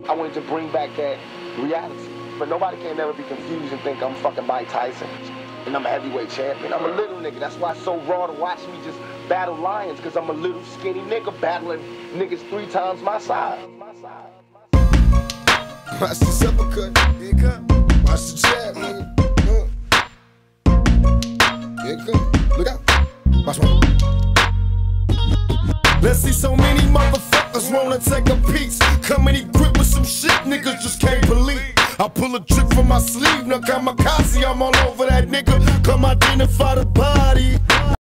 I wanted to bring back that reality. But nobody can never be confused and think I'm fucking Mike Tyson and I'm a heavyweight champion. I'm a little nigga. That's why it's so raw to watch me just battle lions, because I'm a little skinny nigga battling niggas 3 times my size. Watch the uppercut. Here it come. Watch the jab, nigga. Here it come. Look out. Watch one. Let's see so many motherfuckers wanna take a piece. Come and equipped with some shit niggas just can't believe. I pull a trick from my sleeve, now kamikaze, I'm all over that nigga. Come identify the body.